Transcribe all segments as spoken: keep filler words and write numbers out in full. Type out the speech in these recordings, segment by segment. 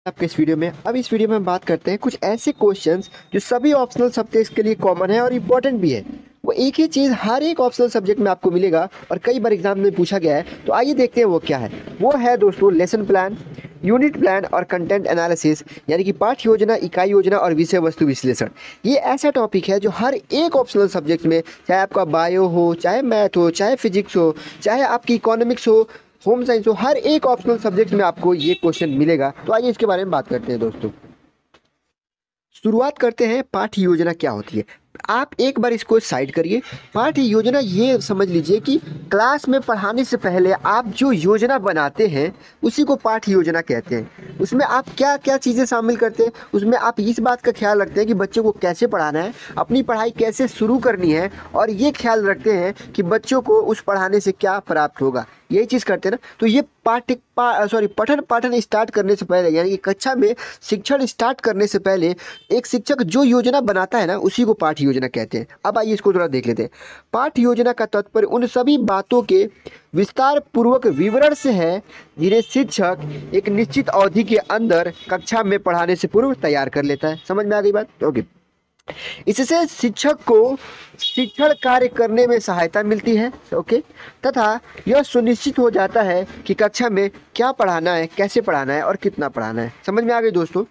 आपके इस वीडियो में अब इस वीडियो में हम बात करते हैं कुछ ऐसे क्वेश्चंस जो सभी ऑप्शनल सब्जेक्ट्स के लिए कॉमन है और इम्पोर्टेंट भी है। वो एक ही चीज़ हर एक ऑप्शनल सब्जेक्ट में आपको मिलेगा और कई बार एग्जाम में पूछा गया है। तो आइए देखते हैं वो क्या है। वो है दोस्तों लेसन प्लान, यूनिट प्लान और कंटेंट एनालिसिस, यानी कि पाठ्य योजना, इकाई योजना और विषय वस्तु विश्लेषण। ये ऐसा टॉपिक है जो हर एक ऑप्शनल सब्जेक्ट में, चाहे आपका बायो हो, चाहे मैथ हो, चाहे फिजिक्स हो, चाहे आपकी इकोनॉमिक्स हो, होम साइंस हो, हर एक ऑप्शनल सब्जेक्ट में आपको ये क्वेश्चन मिलेगा। तो आइए इसके बारे में बात करते हैं दोस्तों। शुरुआत करते हैं, पाठ्य योजना क्या होती है। आप एक बार इसको साइड करिए। पाठ्य योजना ये समझ लीजिए कि क्लास में पढ़ाने से पहले आप जो योजना बनाते हैं उसी को पाठ्य योजना कहते हैं। उसमें आप क्या क्या चीज़ें शामिल करते हैं, उसमें आप इस बात का ख्याल रखते हैं कि बच्चों को कैसे पढ़ाना है, अपनी पढ़ाई कैसे शुरू करनी है, और ये ख्याल रखते हैं कि बच्चों को उस पढ़ाने से क्या प्राप्त होगा। यही चीज़ करते हैं ना। तो ये पाठ्य पा, सॉरी पठन पाठन स्टार्ट करने से पहले, यानी कि कक्षा में शिक्षण स्टार्ट करने से पहले एक शिक्षक जो योजना बनाता है ना उसी को पाठ्य योजना कहते हैं। अब आइए इसको थोड़ा देख लेते हैं। पाठ्य योजना का तात्पर्य उन सभी बातों के विस्तार पूर्वक विवरण से है जिन्हें शिक्षक एक निश्चित अवधि के अंदर कक्षा में पढ़ाने से पूर्व तैयार कर लेता है। समझ में आ गई बात? ओके। इससे शिक्षक को शिक्षण कार्य करने में सहायता मिलती है, ओके, तथा यह सुनिश्चित हो जाता है कि कक्षा में क्या पढ़ाना है, कैसे पढ़ाना है और कितना पढ़ाना है। समझ में आ गई दोस्तों?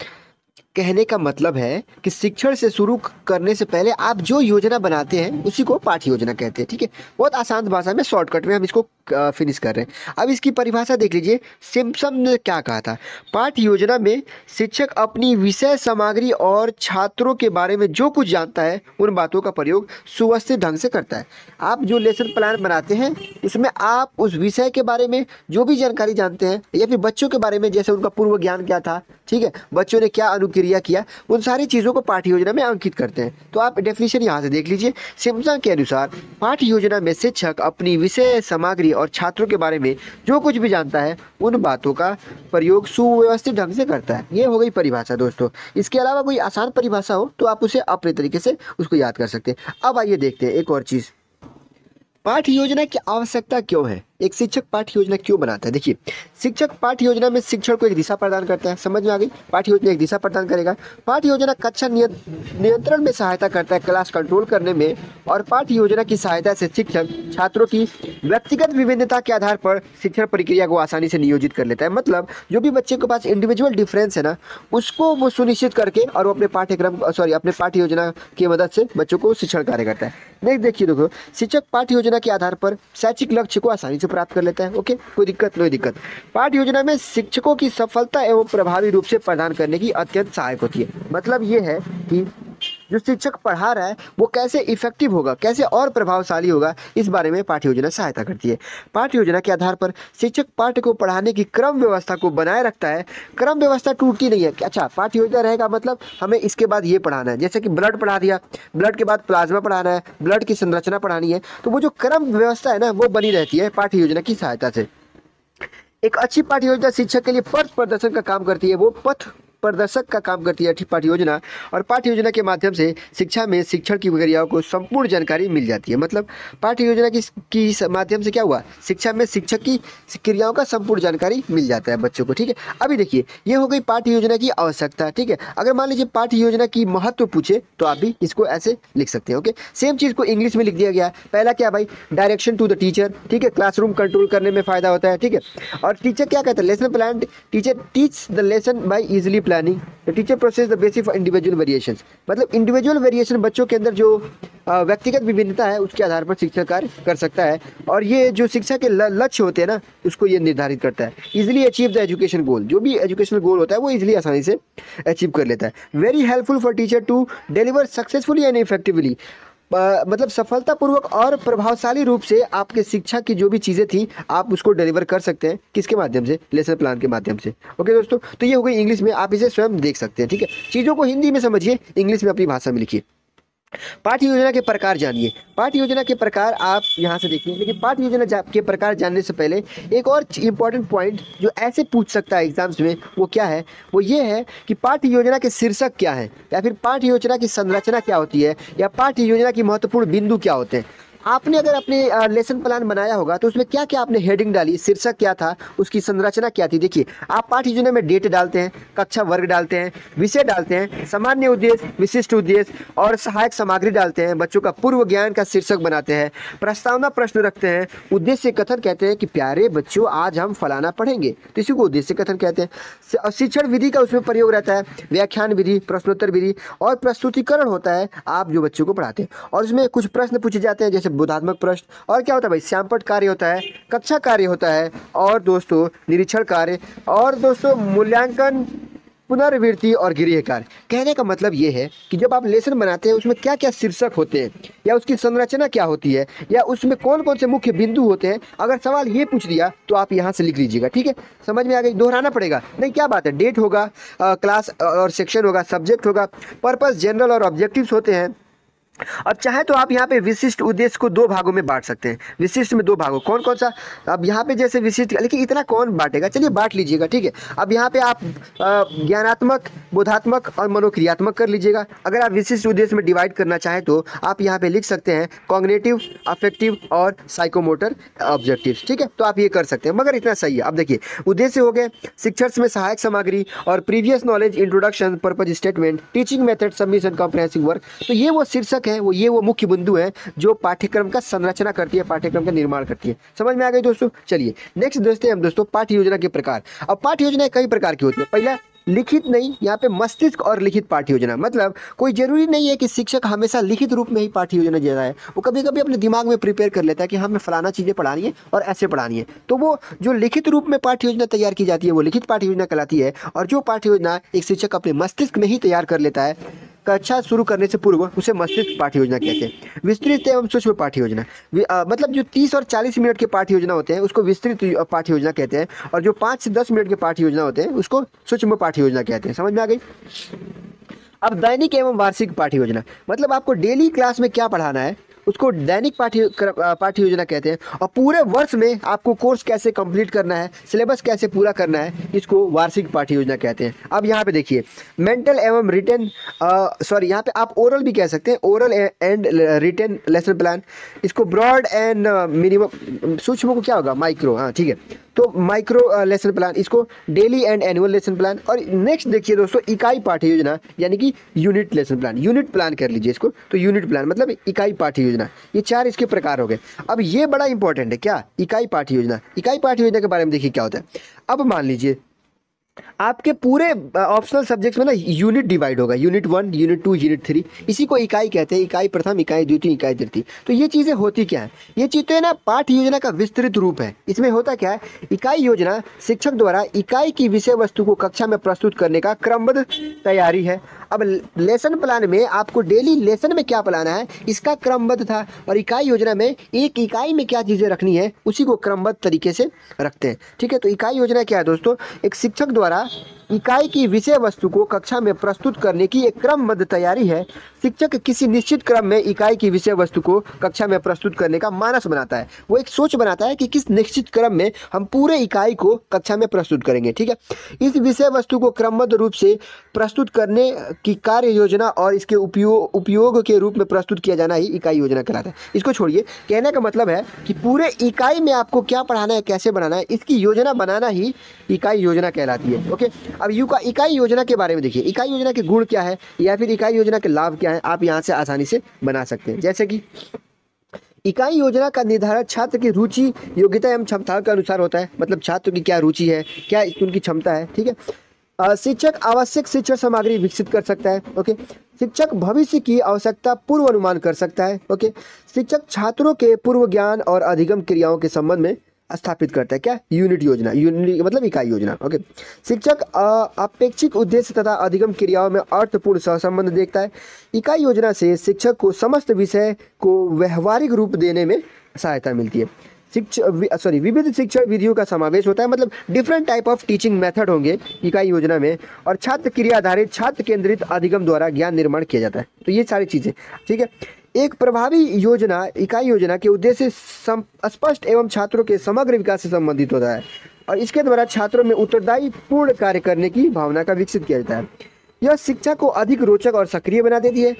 कहने का मतलब है कि शिक्षण से शुरू करने से पहले आप जो योजना बनाते हैं उसी को पाठ्य योजना कहते हैं। ठीक है, बहुत आसान भाषा में, शॉर्टकट में हम इसको फिनिश कर रहे हैं। अब इसकी परिभाषा देख लीजिए, सिम्पसन ने क्या कहा था। पाठ्य योजना में शिक्षक अपनी विषय सामग्री और छात्रों के बारे में जो कुछ जानता है उन बातों का प्रयोग सुव्यवस्थित ढंग से करता है। आप जो लेसन प्लान बनाते हैं उसमें आप उस विषय के बारे में जो भी जानकारी जानते हैं, या फिर बच्चों के बारे में, जैसे उनका पूर्व ज्ञान क्या था, ठीक है, बच्चों ने क्या अनुक्रिया किया, उन सारी चीज़ों को पाठ्य योजना में अंकित करते हैं। तो आप डेफिनेशन यहाँ से देख लीजिए। सिम्पसन के अनुसार पाठ्य योजना में शिक्षक अपनी विषय सामग्री और छात्रों के बारे में जो कुछ भी जानता है उन बातों का प्रयोग सुव्यवस्थित ढंग से करता है। ये हो गई परिभाषा दोस्तों। इसके अलावा कोई आसान परिभाषा हो तो आप उसे अपने तरीके से उसको याद कर सकते हैं। अब आइए देखते हैं एक और चीज़, पाठ्य योजना की आवश्यकता क्यों है, एक शिक्षक पाठ्य योजना क्यों बनाता है। देखिए, शिक्षक पाठ्य योजना में शिक्षण को एक दिशा प्रदान करता है। समझ में आ गई? पाठ्य योजना एक दिशा प्रदान करेगा। पाठ्य योजना कक्षा नियंत्रण में सहायता करता है, क्लास कंट्रोल करने में, और पाठ्य योजना की सहायता से शिक्षक छात्रों की व्यक्तिगत विभिन्नता के आधार पर शिक्षण प्रक्रिया को आसानी से नियोजित कर लेता है। मतलब जो भी बच्चे के पास इंडिविजुअल डिफरेंस है ना, उसको वो सुनिश्चित करके और वो अपने पाठ्यक्रम सॉरी अपने पाठ्य योजना की मदद से बच्चों को शिक्षण कार्य करता है। नेक्स्ट देखिए, देखो, शिक्षक पाठ्य योजना के आधार पर शैक्षिक लक्ष्य को आसानी से प्राप्त कर लेता है। ओके, कोई दिक्कत नहीं दिक्कत। पाठ्य योजना में शिक्षकों की सफलता एवं प्रभावी रूप से प्रदान करने की अत्यंत सहायक होती है। मतलब ये है कि जो शिक्षक पढ़ा रहा है वो कैसे इफेक्टिव होगा, कैसे और प्रभावशाली होगा, इस बारे में पाठ्य योजना सहायता करती है। पाठ्य योजना के आधार पर शिक्षक पाठ्य को पढ़ाने की क्रम व्यवस्था को बनाए रखता है। क्रम व्यवस्था टूटती नहीं है कि अच्छा पाठ्य योजना रहेगा मतलब हमें इसके बाद ये पढ़ाना है, जैसे कि ब्लड पढ़ा दिया, ब्लड के बाद प्लाज्मा पढ़ाना है, ब्लड की संरचना पढ़ानी है, तो वो जो क्रम व्यवस्था है ना वो बनी रहती है पाठ्य योजना की सहायता से। एक अच्छी पाठ्य योजना शिक्षक के लिए पथ प्रदर्शन का काम करती है, वो पथ प्रदर्शक का काम करती है पाठ्य योजना। और पाठ्य योजना के माध्यम से शिक्षा में शिक्षण की प्रक्रियाओं को संपूर्ण जानकारी मिल जाती है। मतलब पाठ्य योजना की की माध्यम से क्या हुआ, शिक्षा में शिक्षक की क्रियाओं का संपूर्ण जानकारी मिल जाता है बच्चों को। ठीक है, अभी देखिए ये हो गई पाठ्य योजना की आवश्यकता। ठीक है, अगर मान लीजिए पाठ्य योजना की महत्व पूछे तो आप भी इसको ऐसे लिख सकते हैं। ओके, सेम चीज़ को इंग्लिश में लिख दिया गया। पहला क्या भाई, डायरेक्शन टू द टीचर। ठीक है, क्लासरूम कंट्रोल करने में फायदा होता है। ठीक है, और टीचर क्या कहता है, lesson plan, teacher teach the lesson by easily planning, teacher process the basis for individual variations. मतलब इंडिविजुअल वेरिएशन बच्चों के अंदर जो व्यक्तिगत विभिन्नता है उसके आधार पर शिक्षण कार्य कर सकता है, और ये जो शिक्षा के लक्ष्य होते हैं ना उसको ये निर्धारित करता है। Easily achieve the education goal, जो भी एजुकेशनल गोल होता है वो इजिली आसानी से अचीव कर लेता है। Very helpful for teacher to deliver successfully and effectively, मतलब सफलतापूर्वक और प्रभावशाली रूप से आपके शिक्षा की जो भी चीज़ें थी आप उसको डिलीवर कर सकते हैं। किसके माध्यम से, लेसन प्लान के माध्यम से। ओके दोस्तों, तो ये हो गई इंग्लिश में, आप इसे स्वयं देख सकते हैं। ठीक है, चीज़ों को हिंदी में समझिए, इंग्लिश में अपनी भाषा में लिखिए। पाठ्य योजना के प्रकार जानिए। पाठ्य योजना के प्रकार आप यहाँ से देखिए, लेकिन पाठ्य योजना के प्रकार जानने से पहले एक और इंपॉर्टेंट पॉइंट जो ऐसे पूछ सकता है एग्जाम्स में, वो क्या है, वो ये है कि पाठ्य योजना के शीर्षक क्या है, या फिर पाठ्य योजना की संरचना क्या होती है, या पाठ्य योजना की महत्वपूर्ण बिंदु क्या होते हैं। आपने अगर अपने लेसन प्लान बनाया होगा तो उसमें क्या क्या आपने हेडिंग डाली, शीर्षक क्या था, उसकी संरचना क्या थी। देखिए आप पाठ्य योजना में डेट डालते हैं, कक्षा वर्ग डालते हैं, विषय डालते हैं, सामान्य उद्देश्य, विशिष्ट उद्देश्य और सहायक सामग्री डालते हैं, बच्चों का पूर्व ज्ञान का शीर्षक बनाते हैं, प्रस्तावना प्रश्न रखते हैं, उद्देश्य कथन कहते हैं कि प्यारे बच्चों आज हम फलाना पढ़ेंगे, तो इसी को उद्देश्य कथन कहते हैं। शिक्षण विधि का उसमें प्रयोग रहता है, व्याख्यान विधि, प्रश्नोत्तर विधि और प्रस्तुतिकरण होता है आप जो बच्चों को पढ़ाते हैं। और उसमें कुछ प्रश्न पूछे जाते हैं जैसे बोधात्मक प्रश्न, और क्या होता है भाई, श्यामपट्ट कार्य होता है, कक्षा कार्य होता है, और दोस्तों निरीक्षण कार्य, और दोस्तों मूल्यांकन, पुनर्वृत्ति और गृह कार्य। कहने का मतलब ये है कि जब आप लेसन बनाते हैं उसमें क्या क्या शीर्षक होते हैं, या उसकी संरचना क्या होती है, या उसमें कौन कौन से मुख्य बिंदु होते हैं, अगर सवाल ये पूछ दिया तो आप यहाँ से लिख लीजिएगा। ठीक है, समझ में आ गई, दोहराना पड़ेगा नहीं, क्या बात है, डेट होगा, क्लास और सेक्शन होगा, सब्जेक्ट होगा, पर्पस, जनरल और ऑब्जेक्टिव्स होते हैं। अब चाहे तो आप यहाँ पे विशिष्ट उद्देश्य को दो भागों में बांट सकते हैं, विशिष्ट में दो भागों, कौन कौन सा, अब यहाँ पे जैसे विशिष्ट, लेकिन इतना कौन बांटेगा, चलिए बांट लीजिएगा। ठीक है, अब यहाँ पे आप ज्ञानात्मक, बोधात्मक और मनोक्रियात्मक कर लीजिएगा। अगर आप विशिष्ट उद्देश्य में डिवाइड करना चाहें तो आप यहाँ पे लिख सकते हैं कॉग्निटिव, अफेक्टिव और साइकोमोटर ऑब्जेक्टिव्स। ठीक है, तो आप ये कर सकते हैं, मगर इतना सही है। अब देखिए उद्देश्य हो गए, शिक्षण में सहायक सामग्री और previous knowledge, introduction, purpose statement, teaching method, submission, comprehensive work, तो ये वो शीर्षक है, वो ये वो मुख्य बिंदु है जो पाठ्यक्रम का संरचना करती है, पाठ्यक्रम का निर्माण करती है। समझ में आ गई दोस्तों। चलिए नेक्स्ट देखते हैं हम दोस्तों पाठ्य योजना के प्रकार। अब पाठ्य योजना कई प्रकार की होती है। पहला लिखित नहीं, यहाँ पे मस्तिष्क और लिखित पाठ्य योजना, मतलब कोई जरूरी नहीं है कि शिक्षक हमेशा लिखित रूप में ही पाठ्य योजना दे रहा है, वो कभी कभी अपने दिमाग में प्रिपेयर कर लेता है कि हमें फलाना चीज़ें पढ़ानी है और ऐसे पढ़ानी है, तो वो जो लिखित रूप में पाठ्य योजना तैयार की जाती है वो लिखित पाठ्य योजना कहलाती है। और जो पाठ्य योजना एक शिक्षक अपने मस्तिष्क में ही तैयार कर लेता है कक्षा शुरू करने से पूर्व, उसे मस्तिष्क पाठ्य योजना कहते हैं। विस्तृत एवं सूक्ष्म पाठ्य योजना, मतलब जो तीस और चालीस मिनट के पाठ्य योजना होते हैं उसको विस्तृत पाठ्य योजना कहते हैं, और जो पाँच से दस मिनट के पाठ्य योजना होते हैं उसको सूक्ष्म पाठ्य योजना कहते हैं। समझ में आ गई। अब दैनिक एवं वार्षिक पाठ्य योजना, मतलब आपको डेली क्लास में क्या पढ़ाना है उसको दैनिक पाठ्य पाठ्य योजना कहते हैं, और पूरे वर्ष में आपको कोर्स कैसे कंप्लीट करना है, सिलेबस कैसे पूरा करना है, इसको वार्षिक पाठ्य योजना कहते हैं। अब यहाँ पे देखिए मेंटल एवं रिटन, सॉरी यहाँ पे आप ओरल भी कह सकते हैं, oral and written lesson plan, इसको ब्रॉड एंड मिनिमम, सूक्ष्म को क्या होगा, माइक्रो, हाँ ठीक है, तो माइक्रो लेसन प्लान, इसको daily and annual lesson plan. और नेक्स्ट देखिए दोस्तों इकाई पाठ्य योजना, यानी कि unit lesson plan, unit plan कर लीजिए इसको, तो यूनिट प्लान मतलब इकाई पाठ्य योजना। ये चार इसके प्रकार हो गए। अब ये बड़ा इंपॉर्टेंट है, क्या, इकाई पाठ्य योजना। इकाई पाठ्य योजना के बारे में देखिए क्या होता है। अब मान लीजिए आपके पूरे ऑप्शनल सब्जेक्ट्स में ना यूनिट डिवाइड होगा, unit one, unit two, unit three, इसी को इकाई कहते हैं, इकाई प्रथम, इकाई द्वितीय, इकाई तृतीय। तो ये चीज़ें होती क्या है, ये चीज़ तो है ना पाठ्य योजना का विस्तृत रूप है। इसमें होता क्या है, इकाई योजना शिक्षक द्वारा इकाई की विषय वस्तु को कक्षा में प्रस्तुत करने का क्रमबद्ध तैयारी है। अब लेसन प्लान में आपको डेली लेसन में क्या पढ़ाना है इसका क्रमबद्ध था, और इकाई योजना में एक इकाई में क्या चीज़ें रखनी है उसी को क्रमबद्ध तरीके से रखते हैं। ठीक है, तो इकाई योजना क्या है दोस्तों, एक शिक्षक द्वारा इकाई की विषय वस्तु को कक्षा में प्रस्तुत करने की एक क्रमबद्ध तैयारी है। शिक्षक किसी निश्चित क्रम में इकाई की विषय वस्तु को कक्षा में प्रस्तुत करने का मानस बनाता है, वो एक सोच बनाता है कि किस निश्चित क्रम में हम पूरे इकाई को कक्षा में प्रस्तुत करेंगे। ठीक है, इस विषय वस्तु को क्रमबद्ध रूप से प्रस्तुत करने की कार्य योजना और इसके उपयोग उपयोग के रूप में प्रस्तुत किया जाना ही इकाई योजना कहलाता है। इसको छोड़िए, कहने का मतलब है कि पूरे इकाई में आपको क्या पढ़ाना है, कैसे बनाना है, इसकी योजना बनाना ही इकाई योजना कहलाती है। ओके, अब यू का इकाई योजना के बारे में देखिए, इकाई योजना के गुण क्या है या फिर इकाई योजना के लाभ क्या है, आप यहाँ से आसानी से बना सकते हैं। जैसे कि इकाई योजना का निर्धारण छात्र की रुचि, योग्यता एवं क्षमता के अनुसार होता है, मतलब छात्र की क्या रुचि है, क्या उनकी क्षमता है। ठीक है, शिक्षक आवश्यक शिक्षण सामग्री विकसित कर सकता है। ओके, शिक्षक भविष्य की आवश्यकता पूर्व अनुमान कर सकता है। ओके, शिक्षक छात्रों के पूर्व ज्ञान और अधिगम क्रियाओं के संबंध में स्थापित करता है, क्या, यूनिट योजना, यूनिट मतलब इकाई योजना। ओके, शिक्षक अपेक्षित उद्देश्य तथा अधिगम क्रियाओं में अर्थपूर्ण सहसंबंध देखता है। इकाई योजना से शिक्षक को समस्त विषय को व्यवहारिक रूप देने में सहायता मिलती है। शिक्षक सॉरी विविध शिक्षण विधियों का समावेश होता है, मतलब different type of teaching method होंगे इकाई योजना में, और छात्र क्रिया आधारित, छात्र केंद्रित अधिगम द्वारा ज्ञान निर्माण किया जाता है। तो ये सारी चीज़ें, ठीक है। एक प्रभावी योजना, इकाई योजना के उद्देश्य स्पष्ट एवं छात्रों के समग्र विकास से संबंधित होता है, और इसके द्वारा छात्रों में उत्तरदायी पूर्ण कार्य करने की भावना का विकसित किया जाता है। यह शिक्षा को अधिक रोचक और सक्रिय बना देती है।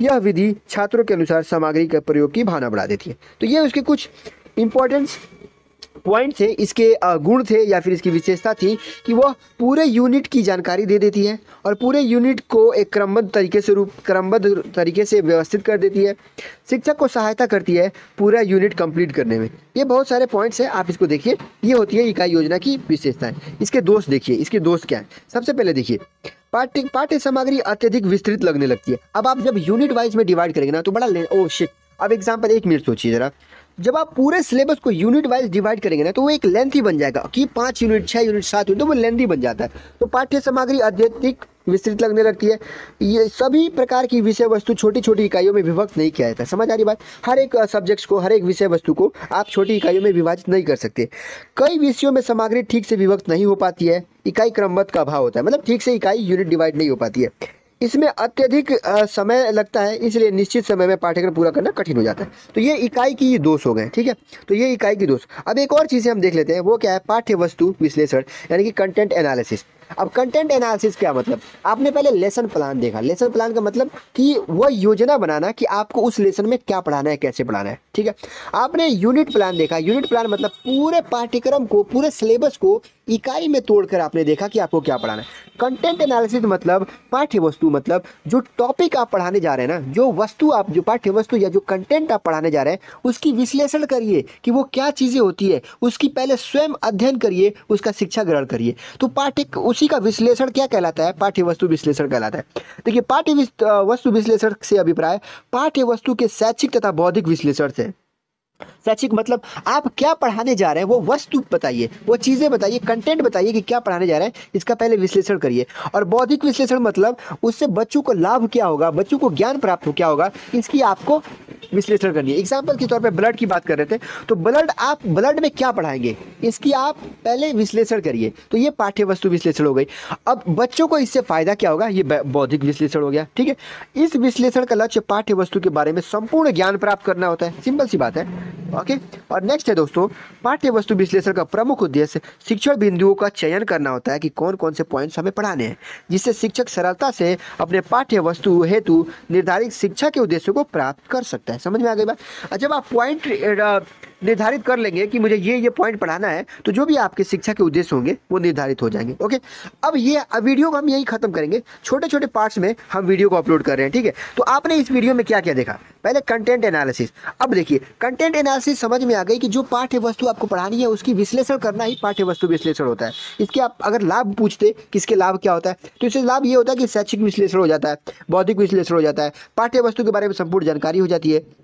यह विधि छात्रों के अनुसार सामग्री के प्रयोग की भावना बढ़ा देती है। तो ये उसके कुछ इंपॉर्टेंट पॉइंट थे, इसके गुण थे या फिर इसकी विशेषता थी कि वह पूरे यूनिट की जानकारी दे देती है और पूरे यूनिट को एक क्रमबद्ध तरीके से रूप क्रमबद्ध तरीके से व्यवस्थित कर देती है, शिक्षक को सहायता करती है पूरा यूनिट कंप्लीट करने में। ये बहुत सारे पॉइंट्स हैं, आप इसको देखिए। ये होती है इकाई योजना की विशेषताएं। इसके दोष देखिए, इसके दोष क्या है। सबसे पहले देखिए, पाठ्य पाठ्य सामग्री अत्यधिक विस्तृत लगने लगती है। अब आप जब यूनिट वाइज में डिवाइड करेंगे ना तो बड़ा ओ शिट। अब एग्जाम्पल एक मिनट सोचिए जरा, जब आप पूरे सिलेबस को यूनिट वाइज डिवाइड करेंगे ना तो वो एक लेंथी बन जाएगा कि पाँच यूनिट, छः यूनिट, सात यूनिट, तो वो लेंथी बन जाता है। तो पाठ्य सामग्री अत्यधिक विस्तृत लगने लगती है। ये सभी प्रकार की विषय वस्तु छोटी छोटी इकाइयों में विभक्त नहीं किया जाता है। समझ आ रही बात? हर एक सब्जेक्ट्स को, हर एक विषय वस्तु को आप छोटी इकाइयों में विभाजित नहीं कर सकते। कई विषयों में सामग्री ठीक से विभक्त नहीं हो पाती है, इकाई क्रमबद्ध का अभाव होता है, मतलब ठीक से इकाई यूनिट डिवाइड नहीं हो पाती है। इसमें अत्यधिक समय लगता है, इसलिए निश्चित समय में पाठ्यक्रम पूरा करना कठिन हो जाता है। तो ये इकाई की दोष हो गए, ठीक है। तो ये इकाई की दोष। अब एक और चीज़ें हम देख लेते हैं, वो क्या है? पाठ्य वस्तु विश्लेषण यानी कि कंटेंट एनालिसिस। अब कंटेंट एनालिसिस क्या मतलब? आपने पहले लेसन प्लान देखा। लेसन प्लान का मतलब कि वह योजना बनाना कि आपको उस लेसन में क्या पढ़ाना है, कैसे पढ़ाना है, ठीक है। आपने यूनिट प्लान देखा। यूनिट प्लान मतलब पूरे पाठ्यक्रम को, पूरे सिलेबस को इकाई में तोड़कर आपने देखा कि आपको क्या पढ़ाना है। कंटेंट एनालिसिस मतलब पाठ्य वस्तु, मतलब जो टॉपिक आप पढ़ाने जा रहे हैं ना, जो वस्तु आप, जो पाठ्य वस्तु या जो कंटेंट आप पढ़ाने जा रहे हैं, उसकी विश्लेषण करिए कि वो क्या चीज़ें होती है, उसकी पहले स्वयं अध्ययन करिए, उसका शिक्षा ग्रहण करिए। तो पाठ्य उसी का विश्लेषण क्या कहलाता है? पाठ्य वस्तु विश्लेषण कहलाता है। देखिए, पाठ्य वस्तु विश्लेषण से अभिप्राय पाठ्य वस्तु के शैक्षिक तथा बौद्धिक विश्लेषण से। शैक्षिक मतलब आप क्या पढ़ाने जा रहे हैं, वो वस्तु बताइए, वो चीज़ें बताइए, कंटेंट बताइए कि क्या पढ़ाने जा रहे हैं, इसका पहले विश्लेषण करिए। और बौद्धिक विश्लेषण मतलब उससे बच्चों को लाभ क्या होगा, बच्चों को ज्ञान प्राप्त हो क्या होगा, इसकी आपको विश्लेषण करनी है। एग्जाम्पल के तौर पे ब्लड की बात कर रहे थे, तो ब्लड, आप ब्लड में क्या पढ़ाएंगे, इसकी आप पहले विश्लेषण करिए। तो ये पाठ्य वस्तु विश्लेषण हो गई। अब बच्चों को इससे फायदा क्या होगा, ये बौद्धिक विश्लेषण हो गया, ठीक है। इस विश्लेषण का लक्ष्य पाठ्य वस्तु के बारे में संपूर्ण ज्ञान प्राप्त करना होता है। सिंपल सी बात है, ओके। और नेक्स्ट है दोस्तों, पाठ्य वस्तु विश्लेषण का प्रमुख उद्देश्य शिक्षण बिंदुओं का चयन करना होता है कि कौन कौन से पॉइंट्स हमें पढ़ाने हैं, जिससे शिक्षक सरलता से अपने पाठ्य वस्तु हेतु निर्धारित शिक्षा के उद्देश्यों को प्राप्त कर सकता है। समझ में आ गई बात? जब आप पॉइंट निर्धारित कर लेंगे कि मुझे ये ये पॉइंट पढ़ाना है, तो जो भी आपके शिक्षा के उद्देश्य होंगे वो निर्धारित हो जाएंगे, ओके। अब ये अब वीडियो को हम यही खत्म करेंगे, छोटे छोटे पार्ट्स में हम वीडियो को अपलोड कर रहे हैं, ठीक है। तो आपने इस वीडियो में क्या क्या देखा? पहले कंटेंट एनालिसिस। अब देखिए, कंटेंट एनालिसिस समझ में आ गई कि जो पाठ्य वस्तु आपको पढ़ानी है उसकी विश्लेषण करना ही पाठ्य वस्तु विश्लेषण होता है। इसके आप अगर लाभ पूछते कि इसके लाभ क्या होता है, तो इससे लाभ ये होता है कि शैक्षिक विश्लेषण हो जाता है, बौद्धिक विश्लेषण हो जाता है, पाठ्य वस्तु के बारे में संपूर्ण जानकारी हो जाती है,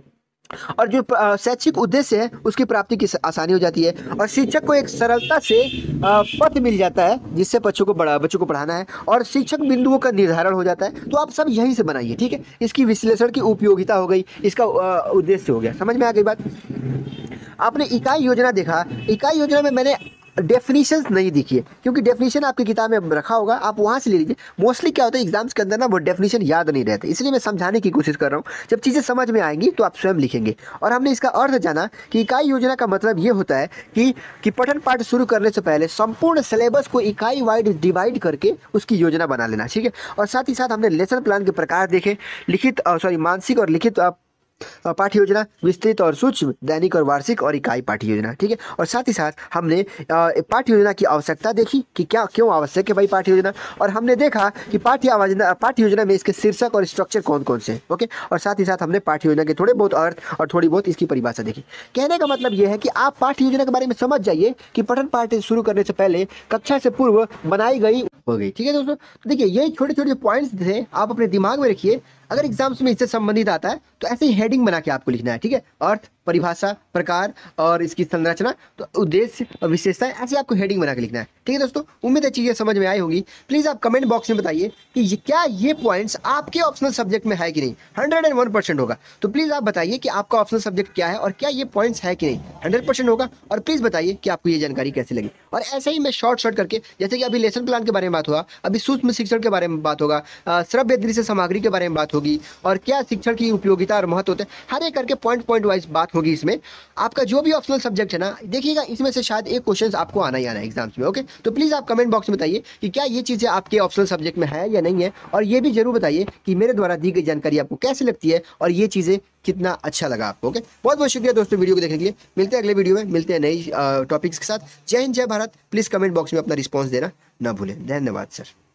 और जो शैक्षिक उद्देश्य है उसकी प्राप्ति की आसानी हो जाती है, और शिक्षक को एक सरलता से पथ मिल जाता है जिससे बच्चों को बड़ा बच्चों को पढ़ाना है, और शिक्षक बिंदुओं का निर्धारण हो जाता है। तो आप सब यहीं से बनाइए, ठीक है। इसकी विश्लेषण की उपयोगिता हो गई, इसका उद्देश्य हो गया। समझ में आ गई बात? आपने इकाई योजना देखा। इकाई योजना में मैंने डेफिनेशंस नहीं दिखी है, क्योंकि डेफिनेशन आपकी किताब में रखा होगा, आप वहाँ से ले लीजिए। मोस्टली क्या होता है, एग्जाम्स के अंदर ना वो डेफिनेशन याद नहीं रहते, इसलिए मैं समझाने की कोशिश कर रहा हूँ। जब चीज़ें समझ में आएंगी तो आप स्वयं लिखेंगे। और हमने इसका अर्थ जाना कि इकाई योजना का मतलब ये होता है कि कि पठन पाठ शुरू करने से पहले संपूर्ण सिलेबस को इकाई वाइड डिवाइड करके उसकी योजना बना लेना, ठीक है। और साथ ही साथ हमने लेसन प्लान के प्रकार देखे, लिखित सॉरी मानसिक और लिखित पाठ्य योजना, विस्तृत और सूक्ष्म, दैनिक और वार्षिक, और इकाई पाठ्य योजना, ठीक है। और साथ ही साथ हमने पाठ्य योजना की आवश्यकता देखी कि क्या क्यों आवश्यक है भाई पाठ्य योजना, और हमने देखा कि पाठ्य योजना पाठ्य योजना में इसके शीर्षक और स्ट्रक्चर कौन कौन से, ओके। और साथ ही साथ हमने पाठ्य योजना के थोड़े बहुत अर्थ और थोड़ी बहुत इसकी परिभाषा देखी। कहने का मतलब यह है कि आप पाठ्य योजना के बारे में समझ जाइए कि पठन पाठ शुरू करने से पहले कक्षा से पूर्व बनाई गई हो गई, ठीक है दोस्तों। तो देखिए, यही छोटे छोटे पॉइंट्स थे, आप अपने दिमाग में रखिए। अगर एग्जाम्स में इससे संबंधित आता है तो ऐसे ही हेडिंग बना के आपको लिखना है, ठीक है। अर्थ, परिभाषा, प्रकार और इसकी संरचना, तो उद्देश्य और विशेषताएं, ऐसे आपको हेडिंग बना के लिखना है, ठीक है दोस्तों। उम्मीद है चीज़ें समझ में आई होगी। प्लीज़ आप कमेंट बॉक्स में बताइए कि ये, क्या ये पॉइंट्स आपके ऑप्शनल सब्जेक्ट में है कि नहीं। हंड्रेड एंड वन परसेंट होगा, तो प्लीज़ आप बताइए कि आपका ऑप्शनल सब्जेक्ट क्या है और क्या ये पॉइंट्स है कि नहीं। हंड्रेड परसेंट होगा। और प्लीज़ बताइए कि आपको ये जानकारी कैसे लगी। और ऐसे ही मैं शॉर्ट शॉर्ट करके, जैसे कि अभी लेसन प्लान के बारे में बात हुआ, अभी सूक्ष्म शिक्षण के बारे में बात होगा, श्रव्य दृश्य सामग्री के बारे में बात होगी, और क्या शिक्षण की उपयोगिता और महत्व होता है, हर एक करके पॉइंट पॉइंट वाइज बात होगी इसमें, आपका जो भी ऑप्शनल सब्जेक्ट है ना, देखिएगा इसमें से शायद एक क्वेश्चन आपको आना ही आना है एग्जाम्स में। ओके, तो प्लीज़ आप कमेंट बॉक्स में बताइए कि क्या ये चीज़ें आपके ऑप्शनल सब्जेक्ट में है या नहीं है, और ये भी जरूर बताइए कि मेरे द्वारा दी गई जानकारी आपको कैसी लगती है और ये चीज़ें कितना अच्छा लगा आपको। ओके, बहुत बहुत शुक्रिया दोस्तों वीडियो को देखने के लिए। मिलते हैं अगले वीडियो में, मिलते हैं नई टॉपिक्स के साथ। जय हिंद, जय भारत। प्लीज़ कमेंट बॉक्स में अपना रिस्पॉन्स देना ना भूलें। धन्यवाद सर।